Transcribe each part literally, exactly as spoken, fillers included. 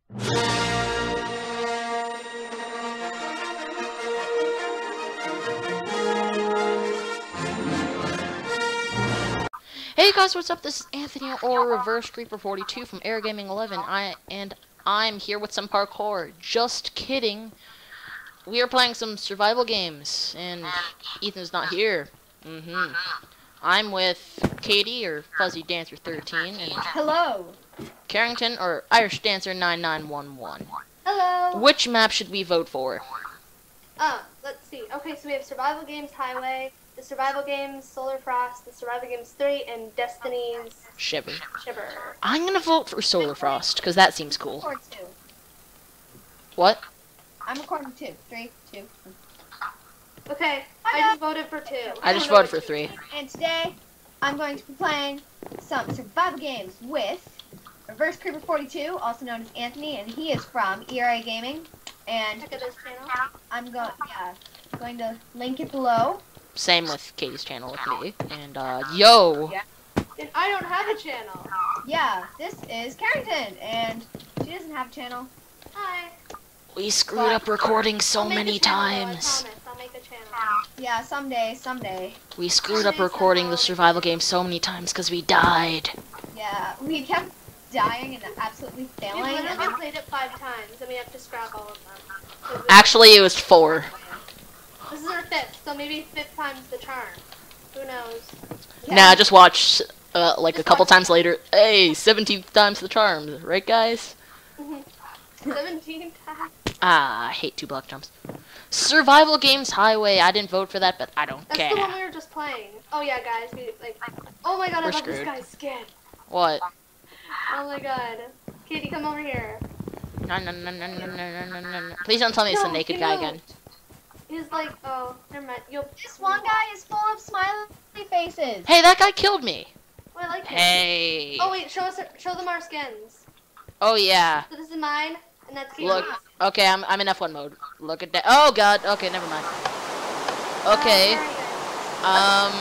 Hey guys, what's up? This is Anthony or Reverse Creeper forty-two from Air Gaming eleven. I and I'm here with some parkour. Just kidding. We are playing some survival games, and Ethan's not here. Mm-hmm. I'm with Katie or Fuzzy Dancer thirteen and hello, Carrington or Irish Dancer nine nine one one. Hello. Which map should we vote for? Uh, let's see. Okay, so we have Survival Games Highway, the Survival Games Solar Frost, the Survival Games three, and Destiny's Shiver. Shiver. I'm gonna vote for Solar Frost because that seems cool. Record two. What? I'm recording two. Three, two. Okay, I just voted for two. I just voted for three. And today, I'm going to be playing some survival games with Reverse Creeper forty-two, also known as Anthony, and he is from E R A Gaming. And Check out this channel. I'm going, yeah, going to link it below. Same with Katie's channel with me. And uh, yo. Yeah. And I don't have a channel. Yeah, this is Carrington, and she doesn't have a channel. Hi. We screwed up recording so I'll make many a channel, though, I times. promise. I'll make a channel. Yeah, someday, someday. We screwed up recording the survival game so many times because we died. Yeah, we kept dying and absolutely We've failing. And literally then, played it five times, and we have to scrap all of them. 'Cause we- Actually, it was four. This is our fifth, so maybe fifth time's the charm. Who knows? yeah. Nah, just watch uh, like Just a couple watch. times later. Hey, seventeenth times the charm, right, guys? seventeen times. Ah, I hate two block jumps. Survival Games Highway. I didn't vote for that, but I don't That's care. the one we were just playing. Oh yeah, guys, we like. Oh my god, We're I love this screwed. guy's skin. What? Oh my god, Katie, come over here. No, no, no, no, no, no, no, no, no. Please don't tell me it's the No, naked he guy moved. again. He's like, oh, never mind. You'll. This one guy is full of smiley faces. Hey, that guy killed me. Oh, I like it. Hey. Oh wait, show us, show them our skins. Oh yeah. So this is mine, and that's Katie's. Look. Okay, I'm I'm in F one mode. Look at that. Oh god. Okay, never mind. Okay. Um,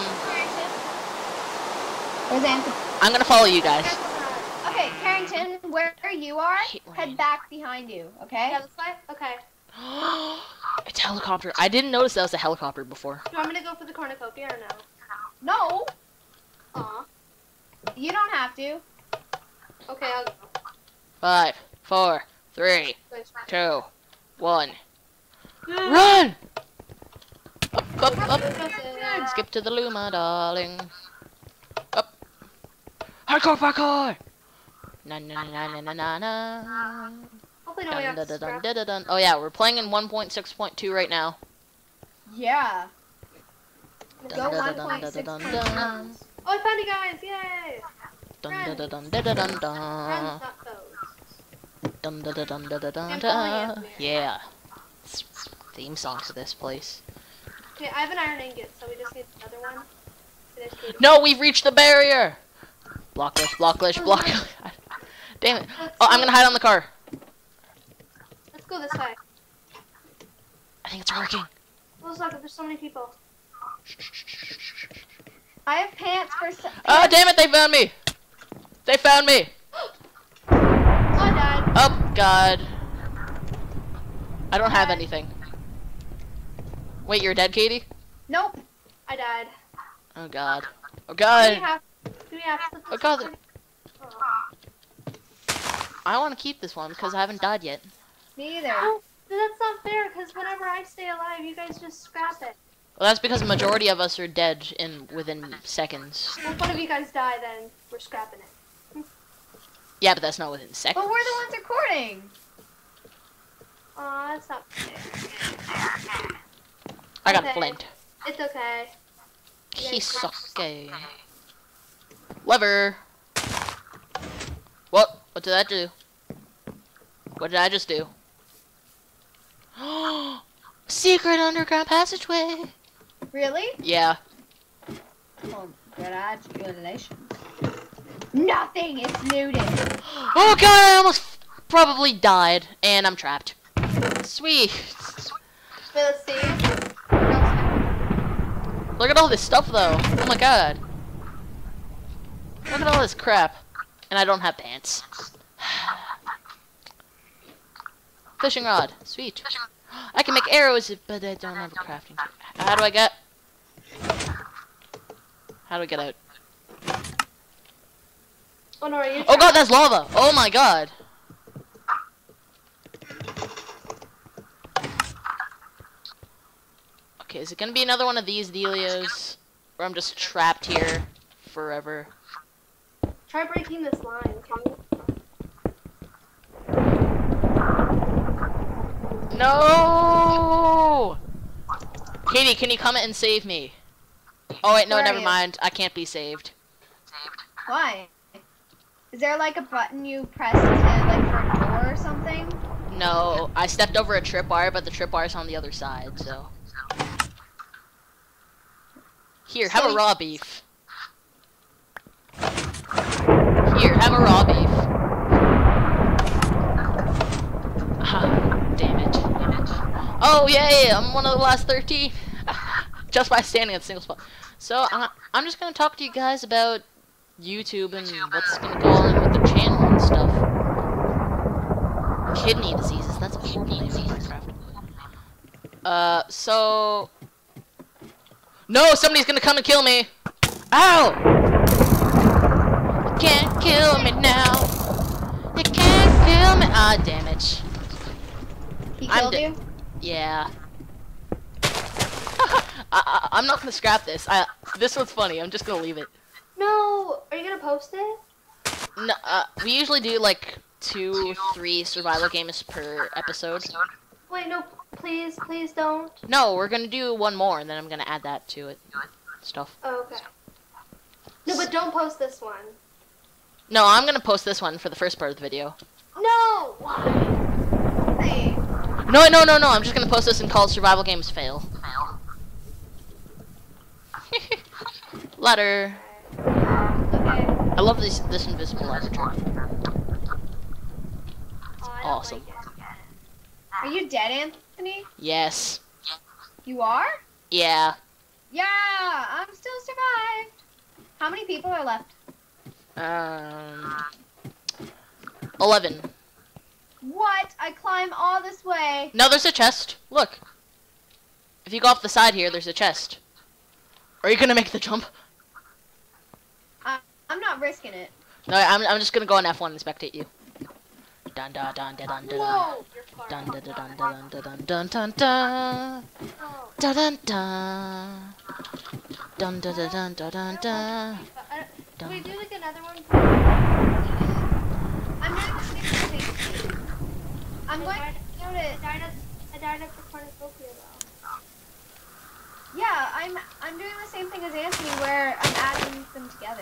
Where's Anthony? I'm gonna follow you guys. Okay, Carrington, where you are, hate rain. head back behind you, okay? Yeah, this way. Okay. It's a helicopter. I didn't notice that was a helicopter before. Do you want me to go for the cornucopia or no? No, Aw. you don't have to. Okay, I'll go. Five, four, three, Wait, two, one. Run! Up, up, up. Skip to the Luma, darling. Up. Hardcore parkour! Na na na na na na na. Hopefully nobody Dun, has dun, to dun, scrap. dun, dun, dun. Oh yeah, we're playing in one point six point two right now. Yeah. Dun, Go dun, dun, one dun, point six dun, point dun, one. dun. Oh, I found you guys! Yay! Dun, dun, dun, dun, dun, dun, dun, Friends, dun. not foes. Dun, dun, dun, dun, dun, dun, dun, And dun. Polly is Yeah. It's theme song to this place. Okay, I have an iron ingot, so we just need another one. Finish Katie. No, we've reached the barrier! Blockless, blockless, block. Damn it. Let's Oh, I'm go- gonna hide on the car. Let's go this way. I think it's working. Oh, look, there's so many people. I have pants for some. Oh, damn it, they found me! They found me! Oh, I died. Oh, God. I don't have anything. Wait, you're dead, Katie? Nope. I died. Oh, God. Oh, Do we God. have, do we have to Oh, God. Oh. I want to keep this one because I haven't died yet. Me either. Oh, that's not fair, because whenever I stay alive, you guys just scrap it. Well, that's because the majority of us are dead in within seconds. Well, if one of you guys die, then we're scrapping it. Yeah, but that's not within But seconds. we're the ones recording. Aw, that's not fair. I got a Okay. flint. It's okay. Kisake. Lever. What? What did that do? What did I just do? Secret underground passageway. Really? Yeah. Oh, congratulations. Nothing is looted. Oh god, I almost probably died, and I'm trapped. Sweet. But let's see. Look at all this stuff, though. Oh my god. Look at all this crap. And I don't have pants. Fishing rod. Sweet. I can make arrows, but I don't have a crafting table. How do I get... How do I get out? Oh, no, are you Oh god, that's lava! Oh my god! Okay, is it gonna be another one of these dealios? Where I'm just trapped here forever? Try breaking this line, okay? No! Katie, can you come and save me? Oh wait, no, Where are never you? mind. I can't be saved. Why? Is there like a button you press to like for a door or something? No, I stepped over a tripwire, but the tripwire's on the other side, so... Here, have So a you- raw beef. Here, have a raw beef. Ah, damn it. Oh, yay! I'm one of the last thirteen! Just by standing at a single spot. So, uh, I'm just gonna talk to you guys about YouTube and what's gonna go on with the channel and stuff. Kidney diseases, that's a horrible name in Minecraft. Uh, so... No, somebody's gonna come and kill me! Ow! You can't kill me now. You can't kill me. Ah, damn it. He I'm killed de- you? Yeah. I, I, I'm not gonna scrap this. I, this one's funny. I'm just gonna leave it. No, are you gonna post it? No, uh, we usually do like two, three survival games per episode. Wait, no, please, please don't. No, we're gonna do one more, and then I'm gonna add that to it. Stuff. Oh, okay. No, but don't post this one. No, I'm gonna post this one for the first part of the video. No! Why? Hey. No, no, no, no. I'm just gonna post this and call it Survival Games Fail. Ladder. Okay. I love this this invisible ladder trick. Oh, I don't Awesome. like it. Are you dead, Anthony? Yes. You are? Yeah. Yeah, I'm still survived. How many people are left? Um. Eleven. What? I climb all this way. No, there's a chest. Look. If you go off the side here, there's a chest. Are you gonna make the jump? I, I'm not risking it. No, I'm. I'm just gonna go on F one and spectate you. Dun dun dun dun dun dun. Whoa! You're far. Dun dun dun dun dun dun dun dun dun. Oh. Dun dun dun. Dun dun dun dun dun dun dun. I don't- Can we do like another one? I'm not risking. I'm going to do I it. died at, I died at the cornucopia though. Yeah, I'm I'm doing the same thing as Anthony where I'm adding them together.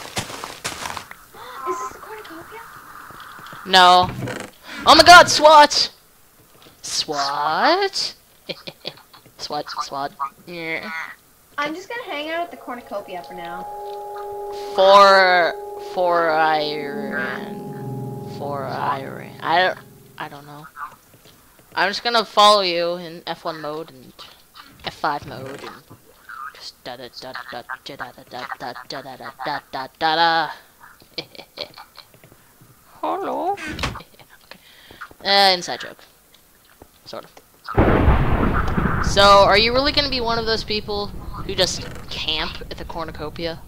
Is this the cornucopia? No. Oh my god, SWAT! SWAT? SWAT, SWAT. Yeah. I'm just gonna hang out at the cornucopia for now. For for iron. For iron. I don't I don't know. I'm just gonna follow you in F one mode and F five mode and just da da da da da da da da da da da da da da da. Hello. Okay. Uh, inside joke. Sort of. So, are you really gonna be one of those people who just camp at the cornucopia?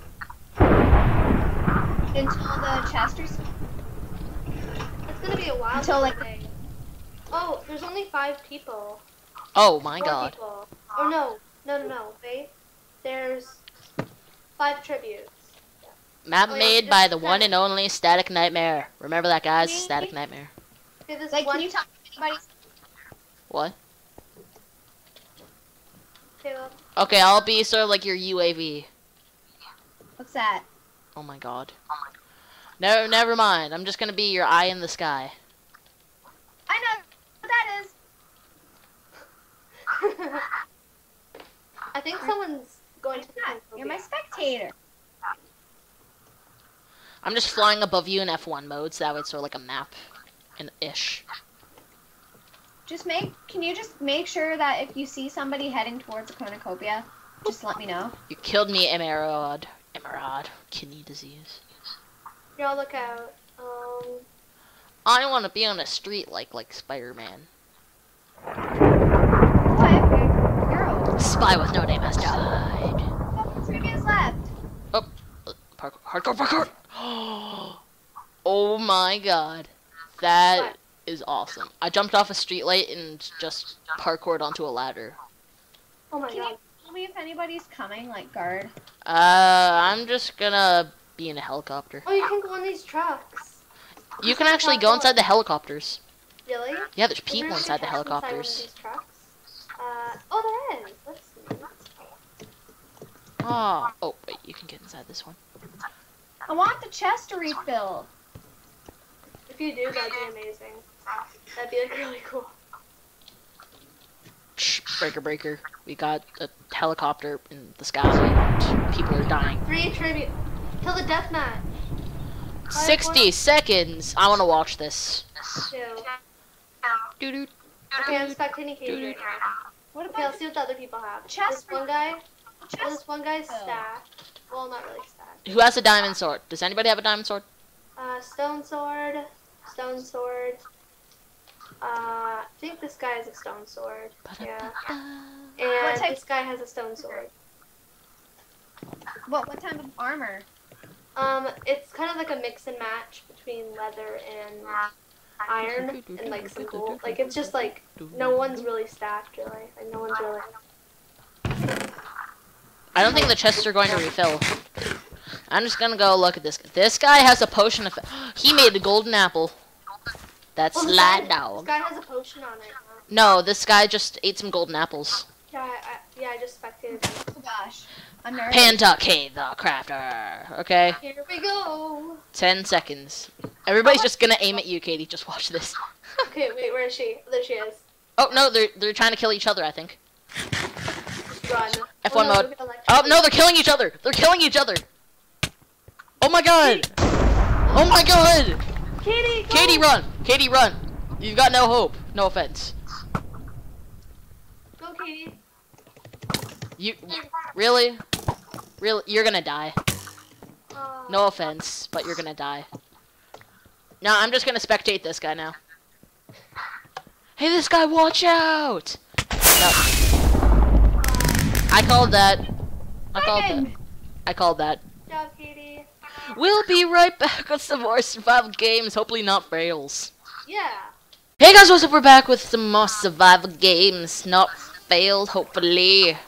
Until the chesters. It's gonna be a while. Until, like- today. Oh, there's only five people. Oh my Four god. People. Oh no, no, no, no. Wait. There's five tributes. Map Oh, yeah, made just by the check. one and only Static Nightmare. Remember that, guys? Me? Static Nightmare. Okay, this Like, one. can you talk to anybody? What? Caleb. Okay, I'll be sort of like your U A V. What's that? Oh my god. No, never mind. I'm just gonna be your eye in the sky. I know what that is. I think someone's going to the Yeah, you're my cornucopia. spectator. I'm just flying above you in F one mode, so that way it's sort of like a map, and ish. Just make. Can you just make sure that if you see somebody heading towards the cornucopia, just let me know. You killed me, Emerald. Emerald. Kidney disease. Y'all look out. Um. I want to be on a street like like Spider-Man. Spy with no name has died. Oh, three minutes left. Oh, parkour, hardcore parkour. Oh my god, that What? is awesome. I jumped off a streetlight and just parkoured onto a ladder. Oh my Can god. you tell me if anybody's coming, like guard? Uh, I'm just gonna be in a helicopter. Oh, you can go on these trucks. You can actually go inside the helicopters. Really? Yeah, there's Is there people any inside the trucks inside one of helicopters. these trucks? Uh, oh, there is. Let's see. Oh, oh wait, you can get inside this one. I want the chest to refill. If you do, that'd be amazing. That'd be like really cool. Shh, breaker, breaker. We got a helicopter in the sky and people are dying. Three tribute. Kill the death match. sixty seconds! I wanna watch this. Two. Doo doo. Okay, I'm spectating Katie right now. What Okay, about let's see what the other people have. Chest This one guy. the Well, chest? this one guy's Oh. stacked. Well, not really stacked. Who has a diamond sword? Does anybody have a diamond sword? Uh, stone sword. Stone sword. Uh, I think this guy has a stone sword. Yeah. What And type- this guy has a stone sword. What what type of armor? Um, it's kind of like a mix and match between leather and iron and like some gold. Like it's just like no one's really stacked really. Like no one's really. I don't think the chests are going to refill. I'm just gonna go look at this. This guy has a potion of. He made a golden apple. That's Oh, this sly guy- This dog. guy has a potion on it. Huh? No, this guy just ate some golden apples. Yeah, I, I, yeah, I just spectated him. Oh gosh, I'm nervous. Panda K the crafter. Okay, Here we go. ten seconds. Everybody's just gonna aim at you, Katie. Just watch this. Okay, wait, where is she? There she is. Oh no, they're they're trying to kill each other. I think. Run. F one oh, no, mode. look at electric. Oh no, they're killing each other. They're killing each other. Oh my god. Oh my god. Katie, go. Katie, run! Katie, run! You've got no hope. No offense. Go, Katie. You really, really, you're gonna die. Uh, No offense, but you're gonna die. No, I'm just gonna spectate this guy now. Hey, this guy, watch out! No. I called that. I called that. I called that. Good job, Katie. We'll be right back with some more survival games. Hopefully not fails. Yeah. Hey guys, what's up? We're back with some more survival games. Not failed, hopefully.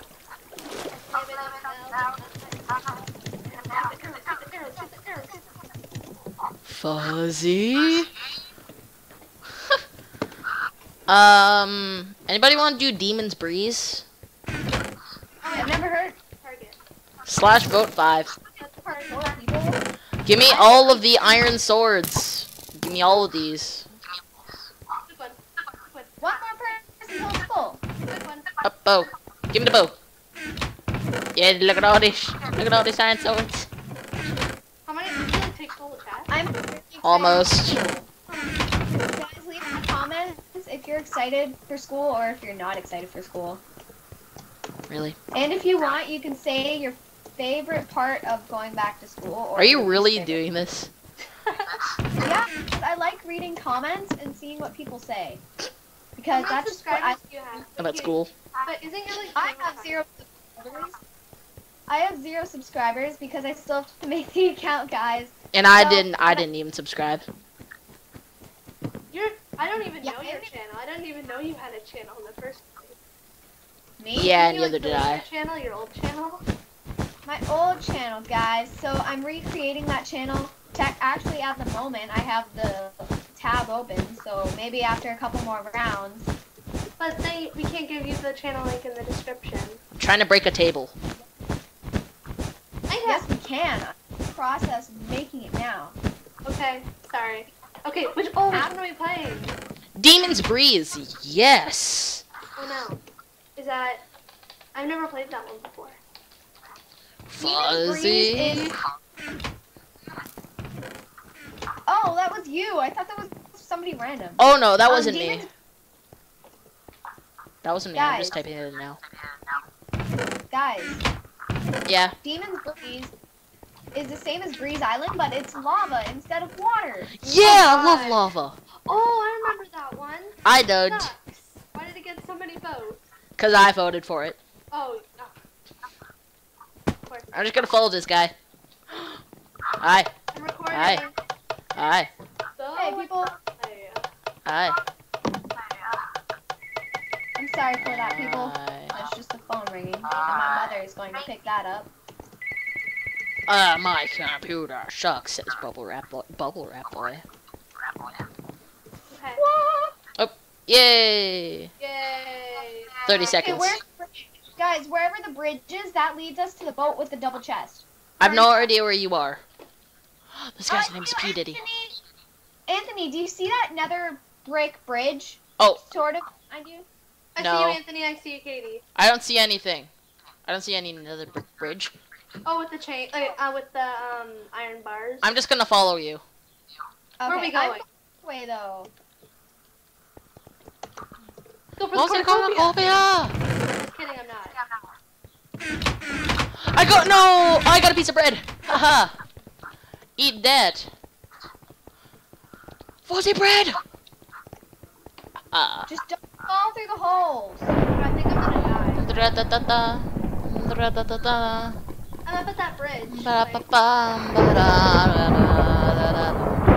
Fuzzy. um, anybody want to do Demon's Breeze? I've never heard. Target. Slash vote five. That's part of more people. Give me all of the iron swords. Give me all of these. Good one. Good one. One more person holds full. Good one. Up, bow. Give me the bow. Yeah, look at all this. Look at all these iron swords. How many did you like take full attack? I'm really excited. Almost. Guys, leave in the comments if you're excited for school or if you're not excited for school. Really? And if you want, you can say your favorite part of going back to school. Or Are you your really least favorite. doing this? Yeah, because I like reading comments and seeing what people say. Because How many that's what I, subscribers do you have? About school. But isn't your like? I have zero subscribers. I have zero subscribers because I still have to make the account, guys. And I So- didn't. I didn't even subscribe. You're. I don't even Yeah, know I your don't- channel. I didn't even know you had a channel in the first place. Me? Yeah, Can you, neither like, did delete I. Your channel, your old channel. My old channel, guys. So I'm recreating that channel. Tech, actually, at the moment, I have the tab open. So maybe after a couple more rounds. But they, we can't give you the channel link in the description. I'm trying to break a table. I Yes, we can. I'm in the process of making it now. Okay. Sorry. Okay. Which? Oh, which one are we playing? Demon's Breeze. Yes. Oh no. Is that? I've never played that one before. Fuzzy. Breeze is- Oh, that was you. I thought that was somebody random. Oh no, that Um, wasn't me. Demon's- That wasn't me. I'm just Guys. typing it in now. Guys, Yeah. Demon's Breeze is the same as Breeze Island, but it's lava instead of water. Yeah, I love God. lava. Oh, I remember that one. I did, Sucks. Why did it get so many votes? cause I voted for it. Oh, I'm just gonna follow this guy. Hi. I'm recording. Hi. Hi. So, Hey, people. Hey. Hi. I'm sorry for that, people. Hi. That's just the phone ringing, and my mother is going to pick that up. Ah, uh, my computer sucks, says Bubble Wrap Boy. Bubble Wrap Boy. Okay. What? Yay! Yay. thirty Okay, seconds. where, guys, wherever the bridge is, that leads us to the boat with the double chest. I've no idea where you are. This guy's Uh, name is you, P. Diddy. Anthony, Anthony, do you see that nether brick bridge? Oh, Sort of. I do. I No. see you, Anthony. I see you, Katie. I don't see anything. I don't see any other brick bridge. Oh, with the chain, like, uh, with the um iron bars. I'm just gonna follow you. Okay, Where are we I'm going? going this way though. Go for the What's it cornucopia. cornucopia? Just kidding, I'm not. I got no! I got a piece of bread. Haha. Eat that. Fuzzy bread. Ah. Just don't fall through the holes. I think I'm gonna die. Da-da-da-da. Da-da-da-da. I'm up at that bridge. Ba-da-ba-bam, Like, ba-da-da-da-da-da.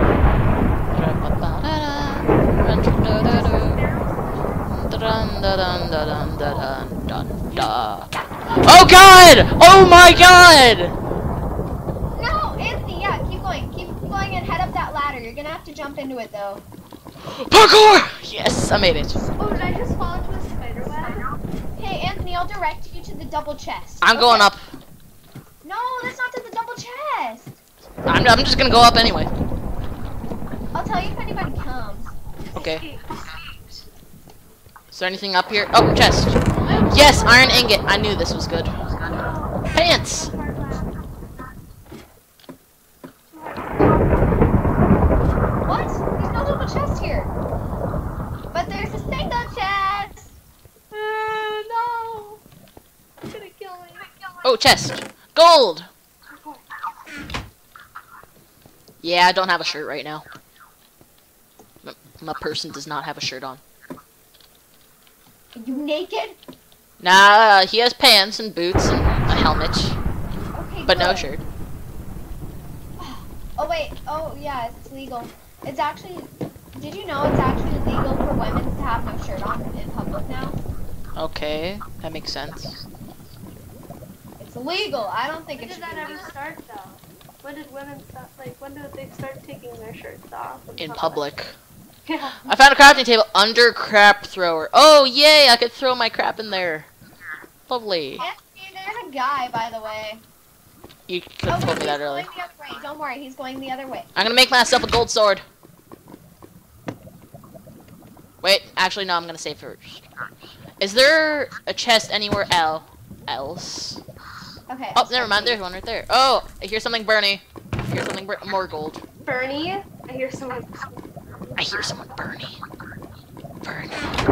Dun-dun-dun-dun-dun-dun-dun-dun. Oh God! Oh my God! No, Anthony, yeah, keep going. Keep going and head up that ladder. You're gonna have to jump into it though. Parkour! Yes, I made it. oh, did I just fall into a spider web? Hey, Anthony, I'll direct you to the double chest. I'm going Okay. up. No, that's not to the double chest. I'm, I'm just gonna go up anyway. I'll tell you if anybody comes. Okay. Is there anything up here? Oh, chest. Yes, iron ingot. I knew this was good. Pants. What? There's no double chest here. But there's a single chest. Uh, no. It's gonna kill me. Oh, chest. Gold. Yeah, I don't have a shirt right now. M- My person does not have a shirt on. Are you naked? Nah, he has pants and boots and a helmet, Okay, but no good. shirt. Oh wait, oh yeah, it's legal. It's actually, did you know it's actually legal for women to have no shirt on in public now? Okay, that makes sense. It's illegal. I don't think When it did should that be ever legal. start, though? When did women stop? Like, when did they start taking their shirts off? In public. Yeah. I found a crafting table under crap thrower. Oh, yay, I could throw my crap in there. Lovely. Anthony, there's a guy, by the way. You could Oh, have told wait, me he's that earlier. going the other way. Don't worry, he's going the other way. I'm gonna make myself a gold sword. Wait, actually, no, I'm gonna save first. Is there a chest anywhere el else? Okay. Oh, I'll never start mind, there's these. one right there. Oh, I hear something burning. I hear something bur more gold. Bernie, I hear someone. I hear someone burning. Burning.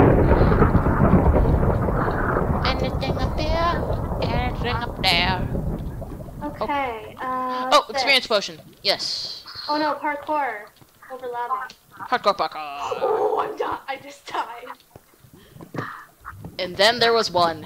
Anything up there? Anything up there? Okay. Uh, Oh, what's experience this? potion. Yes. Oh no, parkour over lava. Hardcore parkour. Oh, I'm di- I just died. And then there was one.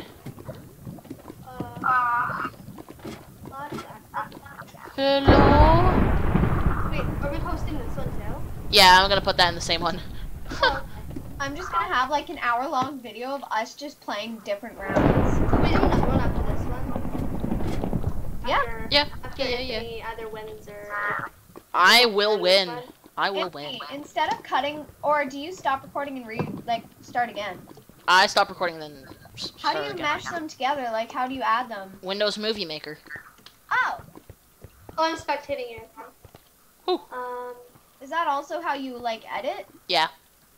Uh, what the- Hello? Wait, are we posting this one too? Yeah, I'm gonna put that in the same one. Oh, I'm just gonna have like an hour long video of us just playing different rounds. can we do another one after this one? Yeah. After, Yeah, After yeah, yeah, yeah. Anthony either wins or. I will or win. this one. I will win. Anthony, instead of cutting, or do you stop recording and re like start again? I stop recording then s- How do start you again. mesh them together? Like, how do you add them? Windows Movie Maker. Oh, Oh, I'm spectating you. Ooh. Um. is that also how you like edit? Yeah.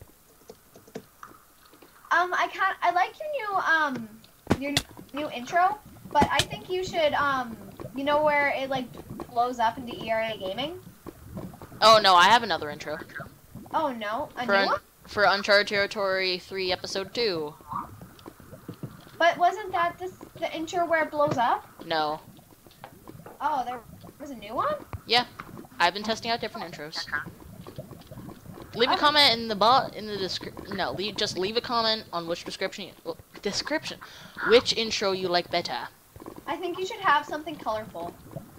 Um, I can't. I like your new um your new intro, but I think you should um you know where it like blows up into E R A gaming. Oh no, I have another intro. Oh no, a For, new un one. for Uncharted Territory three Episode two. But wasn't that the the intro where it blows up? No. Oh, there was a new one. I've been testing out different intros. Leave a Okay. comment in the bot in the description. No, leave, just leave a comment on which description you, well, description, which intro you like better. I think you should have something colorful.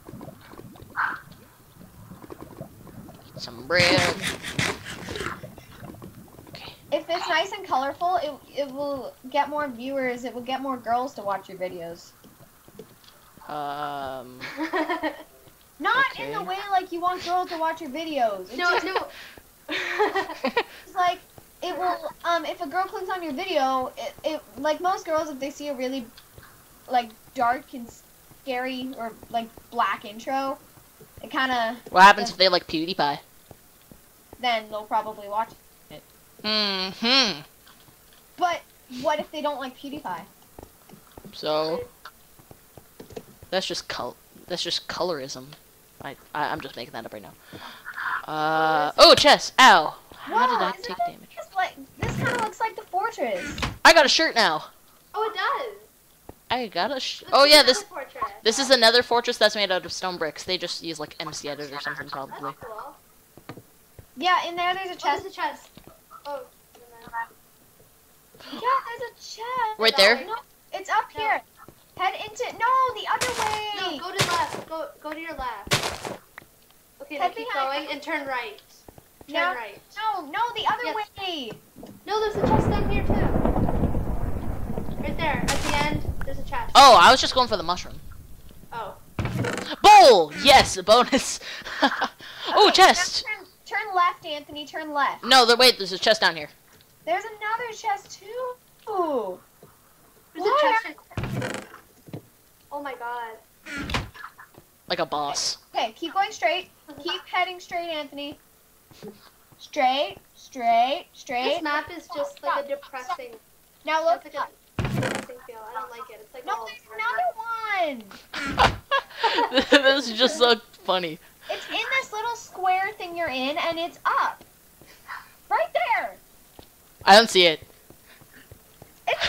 Some bread. Okay. If it's nice and colorful, it it will get more viewers. It will get more girls to watch your videos. Um. Not Okay. in the way like you want girls to watch your videos. It's no, just, no. it's like it will. Um, if a girl clicks on your video, it, it like most girls, if they see a really like dark and scary or like black intro, it kind of. What happens if they like PewDiePie? Then they'll probably watch it. Mm-hmm. But what if they don't like PewDiePie? So that's just col. That's just colorism. I, I I'm just making that up right now. Uh oh, chest. Ow. How did I Whoa, take isn't damage? This, like, this kind of looks like the fortress. I got a shirt now. Oh, it does. I got a sh This Oh is yeah, another this portrait. this is another fortress that's made out of stone bricks. They just use like M C Edit or something probably. That's cool. Yeah, in there there's a Oh, chest. there's a chest. Oh. Yeah, there's a chest. Right there? No, it's up No. here. Head into no, the other No, way. go to left. Go go to your left. Okay, now Head keep behind. going and turn right. Turn No. right. No, no, the other Yes. way. No, there's a chest down here too. Right there, at the end, there's a chest. Oh, I was just going for the mushroom. Oh. Bowl! Yes, a bonus. Oh, Okay, chest. now Turn, turn left, Anthony. Turn left. No, there, wait, there's a chest down here. There's another chest too. Ooh. There's What? a chest. in- Oh my god. Like a boss. Okay, keep going straight. Keep heading straight, Anthony. Straight, straight, straight. This map is just like a depressing. Now look It's like up. a depressing feel. I don't like it. It's like No, all there's another one. This is just so funny. It's in this little square thing you're in, and it's up. Right there. I don't see it. It's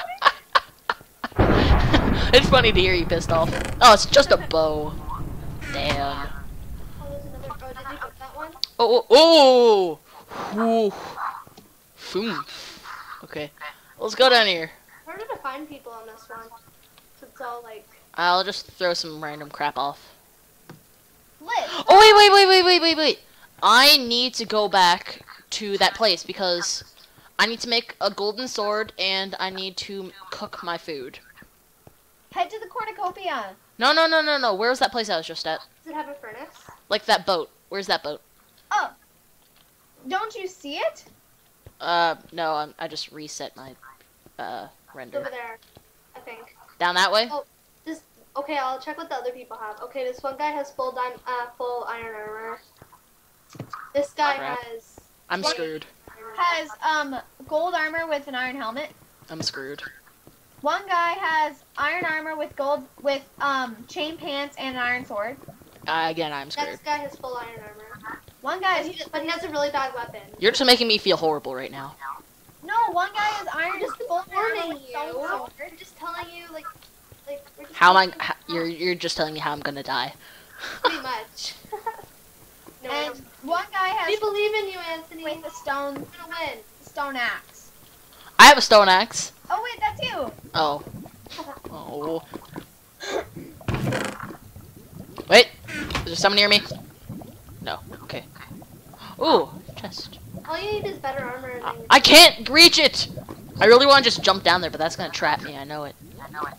It's funny to hear you pissed off. Oh, it's just a bow. Damn. Oh, there's another. Oh, did you get that one? Oh, oh, oh. Ooh. Boom. Okay. Let's go down here. Harder to find people on this one. So it's all like. I'll just throw some random crap off. Liz. Oh, wait, wait, wait, wait, wait, wait, wait. I need to go back to that place because I need to make a golden sword and I need to cook my food. Head to the cornucopia. No, no, no, no, no. Where's that place I was just at? Does it have a furnace? Like that boat. Where's that boat? Oh. Don't you see it? Uh, no, I'm, I just reset my, uh, It's render. over there, I think. Down that way? Oh, this. Okay, I'll check what the other people have. Okay, this one guy has full dime, uh, full iron armor. This guy Crap. has. I'm twenty screwed. iron armor. Has um gold armor with an iron helmet. I'm screwed. One guy has iron armor with gold with um chain pants and an iron sword. Uh, again, I'm screwed. Next guy has full iron armor. One guy But is he, but he has a really bad weapon. You're just making me feel horrible right now. no. One guy has iron Just full armor warning with stone you. sword. We're just telling you, like, like we're just How am I? telling you How, you're you're just telling me how I'm gonna die. pretty much. no, I And don't. one guy We has believe in you, Anthony. with the stone We're gonna win. stone axe. I have a stone axe. Oh wait, that's you. Oh. Oh. Wait. Is there someone near me? No. Okay. Ooh, chest. All you need is better armor. And I, then I can't reach it. I really want to just jump down there, but that's gonna trap me. I know it. I know it.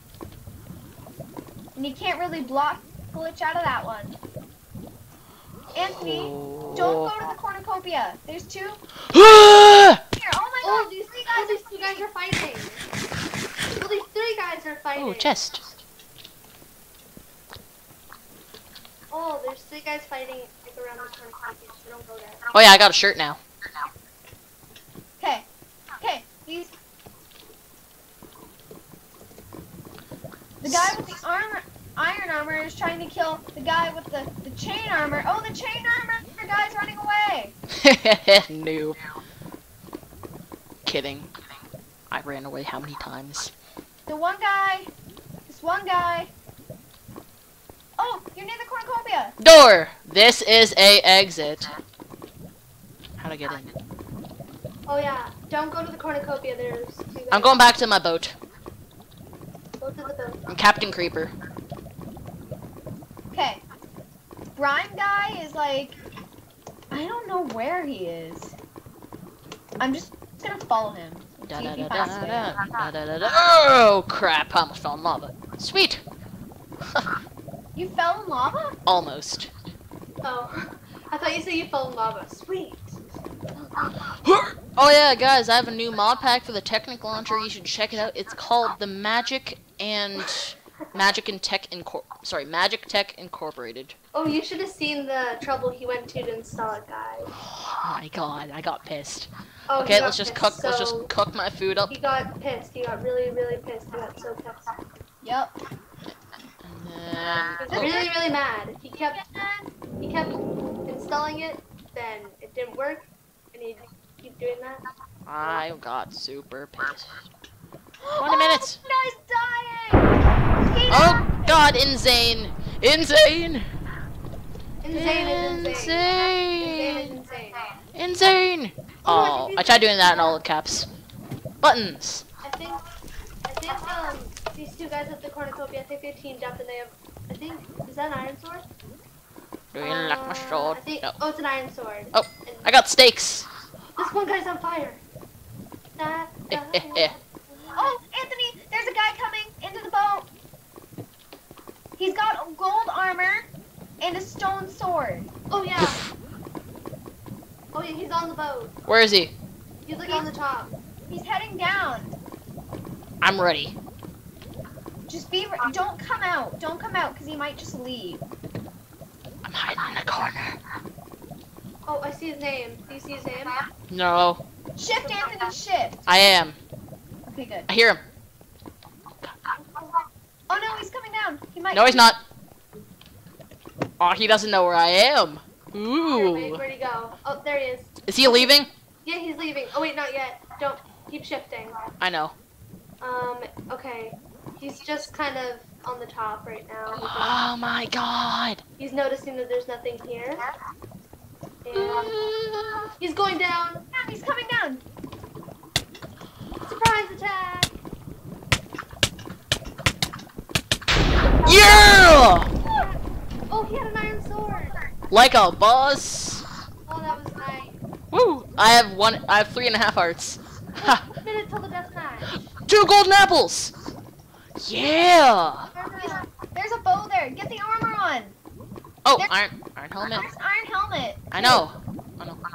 And you can't really block glitch out of that one. Anthony, don't go to the cornucopia. There's two. Ah! Here. Oh my Oh, god. these three oh, guys these two guys are fighting. Well, these three guys are fighting. Oh, chest. Oh, there's three guys fighting like around the cornucopia, so don't go there. Oh yeah, I got a shirt now. Okay. Okay. These. The guy with the armor, iron armor, is trying to kill the guy with the, the chain armor. Oh, the chain armor! The guy's running away. Noob. Kidding. I ran away how many times? The one guy. This one guy. Oh, you're near the cornucopia. Door. This is a exit. How to get in? Oh yeah, don't go to the cornucopia. There's two guys. I'm going back to my boat. Go to the I'm Captain Creeper. Okay. Brine guy is like, I don't know where he is. I'm just gonna follow him. Da, See da, if he da, finds da, me. da, da, da, da. Oh crap! I almost fell in lava. Sweet. You fell in lava? Almost. Oh, I thought you said you fell in lava. Sweet. Oh yeah, guys, I have a new mod pack for the Technic launcher. You should check it out. It's called the Magic and Magic and Tech Incor. Sorry, Magic Tech Incorporated. Oh, you should have seen the trouble he went to to install it, guys. Oh my god, I got pissed. Oh, he Okay, got let's just pissed, cook. Let's so just cook my food up. He got pissed. He got really, really pissed. He got so pissed. Yep. And then, He was really, really mad. He kept, he kept installing it. Then it didn't work, and he'd keep doing that. I got super pissed. Twenty minutes. Oh, this guy's dying! He Oh died! god, insane, insane, Insane is insane. Insane is insane. insane. Oh, I tried doing that in all caps. Buttons. I think, I think um these two guys at the cornucopia, I think they teamed up and they have. I think is that an iron sword? Do you like my Uh, sword? I think, No. Oh, it's an iron sword. Oh, And I got steaks. this one guy's on fire. Da, Eh, da, eh, eh. Oh, Anthony, there's a guy coming into the boat. He's got gold armor and a stone sword. Oh yeah. Oh yeah, he's on the boat. Where is he? He's like on the top. He's heading down. I'm ready. Just be, re- don't come out. Don't come out, because he might just leave. I'm hiding in the corner. Oh, I see his name. Do you see his name? No, Shift, Anthony, shift. I am. Okay, good. I hear him. Oh no, he's coming down. He might. No, he's not. Oh, he doesn't know where I am. Here, wait, Ooh. where'd he go? Oh, there he is. Is he leaving? Yeah, he's leaving. Oh wait, not yet. Don't keep shifting. I know. Um, okay. He's just kind of on the top right now. Oh my god. He's noticing that there's nothing here. And he's going down. Yeah, he's coming down. Surprise attack! Yeah! Oh, he had an iron sword. Like a boss. Oh, that was nice. Woo! I have one. I have three and a half hearts. Ha! One minute till the death match. Two golden apples. Yeah. Remember, There's a bow there. Get the armor on. Oh, There's- iron, iron helmet. There's iron helmet. I know. I know.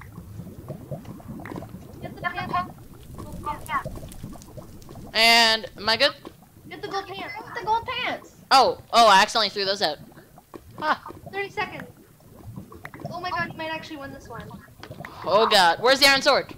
get the pants. Gold pants. And am I good? Get the gold pants. Get the gold pants. Oh, oh! I accidentally threw those out. Ah. thirty seconds. Oh my god, you might actually win this one. Oh god. Where's the iron sword?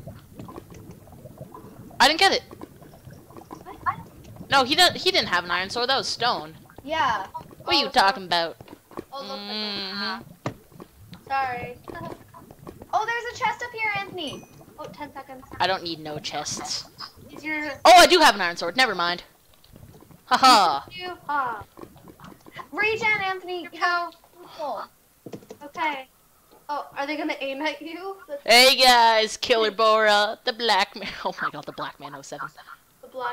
I didn't get it. No, he didn't. He didn't have an iron sword. That was stone. Yeah. What are you Oh, talking about? Oh, look Mhm. like Sorry. Oh, there's a chest up here, Anthony. Oh, ten seconds. I don't need no chests. Is your... Oh, I do have an iron sword. Never mind. Haha. You? Ah. Regen, Anthony. How cool. Okay. Oh, are they gonna aim at you? That's Hey guys, Killer Bora, the black man. Oh my god, the black man oh seven. the black.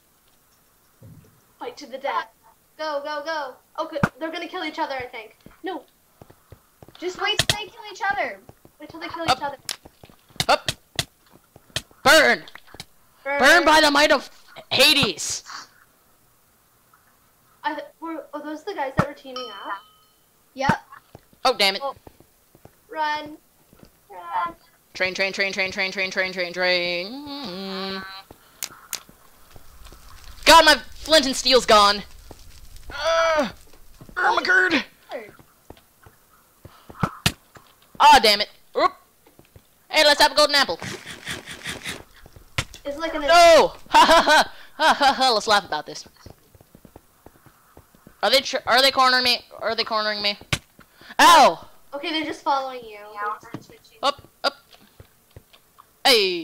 Fight to the death. Go, go, go. Okay, they're gonna kill each other, I think. No, Just wait till they kill each other. wait till they kill Up. each other. Up. Burn. Burn by the might of Hades. I th were, oh, those the guys that were teaming up? Yep. Oh, damn it. Oh. Run. Run. Train, train, train, train, train, train, train, train, train. Mm. God, my flint and steel's gone. Uh, Ermagerd. Ah, damn it. Oop. Hey, let's have a golden apple. It's like an... No! Ha ha ha! Ha ha ha! Let's laugh about this. Are they tr are they cornering me? Are they cornering me? Ow! Okay, they're just following you. Up, up. Hey.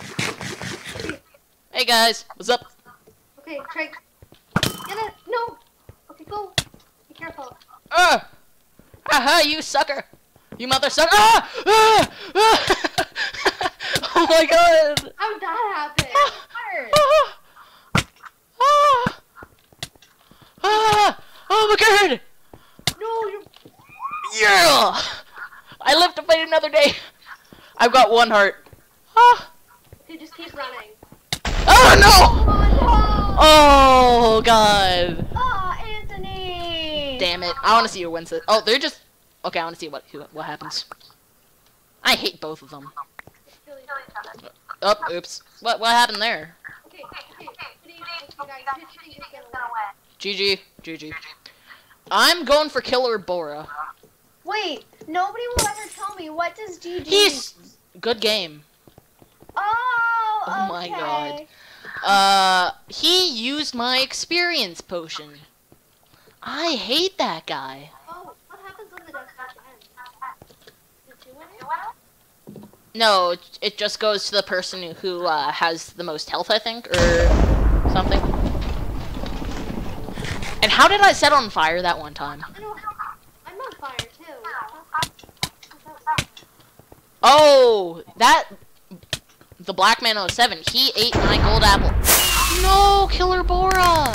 Hey guys, what's up? Okay, try... Get it! No! Okay, go! Be careful. Ah! Haha, you sucker! You mother sucker! Ah! Ah! Ah! Oh my god! How did that happen? Ah! Ah! Ah! Oh my god! No, you're. Yeah! I live to fight another day. I've got one heart. Ah! Okay, just keep running. Oh no! Oh, no! Oh god! Oh, Anthony! Damn it! I want to see who wins it. Oh, they're just. Okay, I want to see what who, what happens. I hate both of them. Kill each other. Oh, oops. What what happened there? Okay, okay. Please, okay, guys, Pitching is gonna win. G G. G G. I'm going for Killer Bora. Wait, nobody will ever tell me, what does G G He's good game. Oh, Oh my okay. god. Uh, he used my experience potion. I hate that guy. Oh, what happens when the death match ends? Did you win it? No, it, it just goes to the person who, who uh, has the most health, I think, or something. And how did I set on fire that one time? I know. I'm on fire too. Oh, that the Black Man oh seven. He ate my gold apple. No, Killer Bora.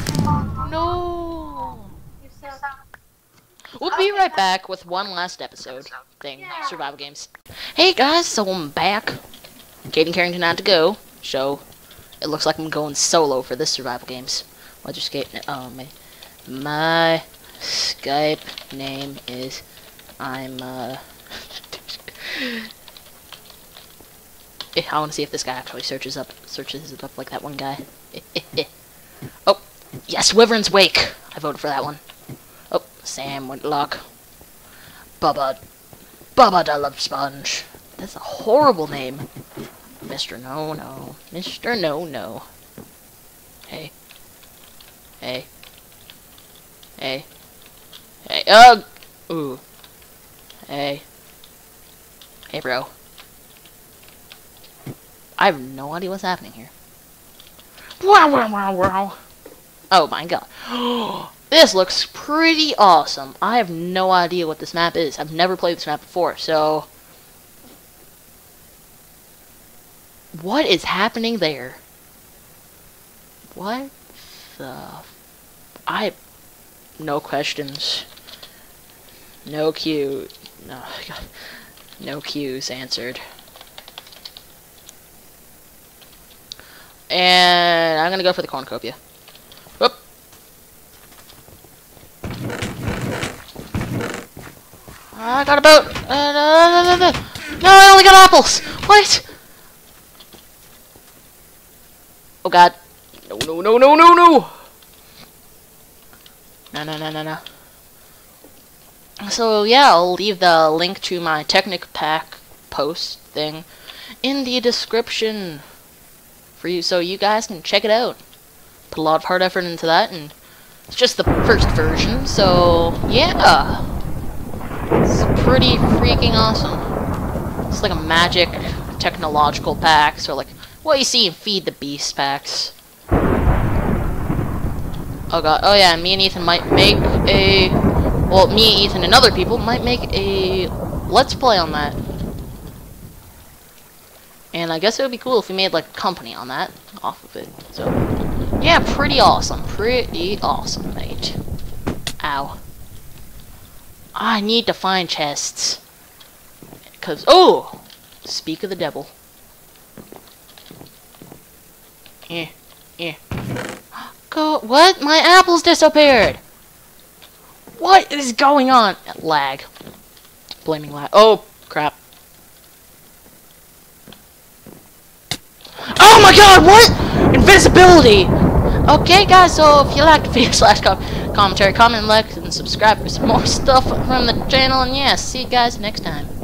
No. You suck. We'll be right back with one last episode thing, Yeah. survival games. Hey guys, so I'm back. Kate and Carrington had to go, so it looks like I'm going solo for this survival games. What's your Skype? Oh my, my Skype name is I'm uh. I want to see if this guy actually searches up searches it up like that one guy. Oh, yes, Wyvern's Wake. I voted for that one. Oh, Sam Whitlock. Bubba. Bubba the Love Sponge. That's a horrible name. Mister No No. Mister No No. Hey. Hey. Hey. Hey. Ugh. Ooh. Hey. Hey, bro. I have no idea what's happening here. Wow, wow, wow, wow. Oh my god. This looks pretty awesome. I have no idea what this map is. I've never played this map before, so... What is happening there? What the... I... No questions. No Q... No, God. No Q's answered. And I'm gonna go for the cornucopia. Whoop. I got a boat. Uh, no, no, no, no. No, I only got apples. What? Oh god. No, no, no, no, no, no. No, no, no, no, no. So yeah, I'll leave the link to my Technic Pack post thing in the description for you, so you guys can check it out. Put a lot of hard effort into that, and it's just the first version, so yeah. It's pretty freaking awesome. It's like a magic technological pack, so like what you see in Feed the Beast packs. Oh god, oh yeah, me and Ethan might make a, well, me, Ethan, and other people might make a Let's Play on that. And I guess it would be cool if we made like a company on that, off of it. So, yeah, pretty awesome. Pretty awesome, mate. Ow. I need to find chests. Cause, oh! Speak of the devil. Eh, eh. Go, what? My apples disappeared! What is going on? Lag. Blaming lag. Oh, crap. Oh my god, what? Invisibility! Okay, guys, so if you like the video slash com commentary, comment, like, and subscribe for some more stuff from the channel. And yeah, see you guys next time.